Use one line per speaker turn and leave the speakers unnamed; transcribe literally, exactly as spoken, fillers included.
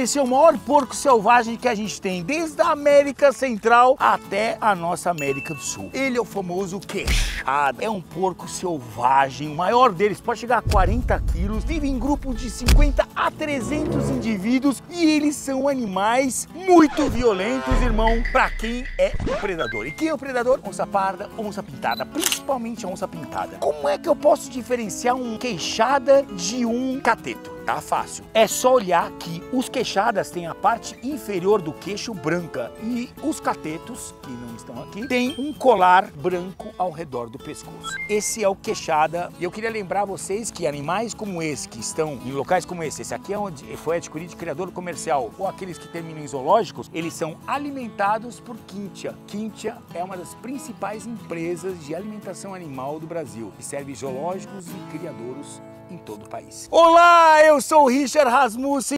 esse é o maior porco selvagem que a gente tem, desde a América Central até a nossa América do Sul. Ele é o famoso queixada. É um porco selvagem, o maior deles pode chegar a quarenta quilos, vive em grupos de cinquenta a trezentos indivíduos e eles são animais muito violentos, irmão, para quem é o predador. E quem é o predador? Onça parda, onça pintada, principalmente a onça pintada. Como é que eu posso diferenciar um queixada de um cateto? Tá fácil. É só olhar que os queixadas têm a parte inferior do queixo branca e os catetos, que não estão aqui, têm um colar branco ao redor do pescoço. Esse é o queixada. E eu queria lembrar vocês que animais como esse, que estão em locais como esse, esse aqui é onde foi adquirido de criador comercial, ou aqueles que terminam em zoológicos, eles são alimentados por Quintia. Quintia é uma das principais empresas de alimentação animal do Brasil, que serve zoológicos e criadouros em todo o país. Olá, eu sou o Richard Rasmussen.